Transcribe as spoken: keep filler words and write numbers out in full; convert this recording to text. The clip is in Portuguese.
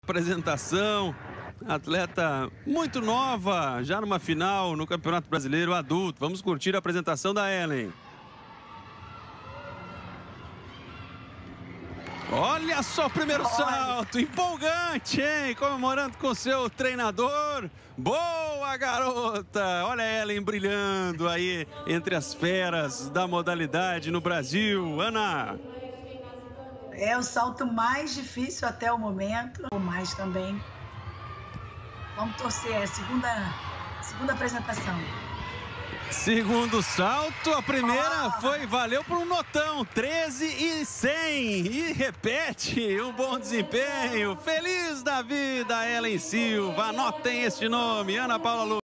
Apresentação, atleta muito nova, já numa final no Campeonato Brasileiro adulto. Vamos curtir a apresentação da Ellen. Olha só o primeiro Olha. salto, empolgante, hein? Comemorando com seu treinador. Boa, garota! Olha a Ellen brilhando aí entre as feras da modalidade no Brasil. Ana! É o salto mais difícil até o momento, ou mais também. Vamos torcer, é a segunda, segunda apresentação. Segundo salto, a primeira oh. foi, valeu por um notão, treze e cem. E repete, um bom desempenho. Feliz da vida, Ellen Silva. Anotem este nome, Ana Paula Lu.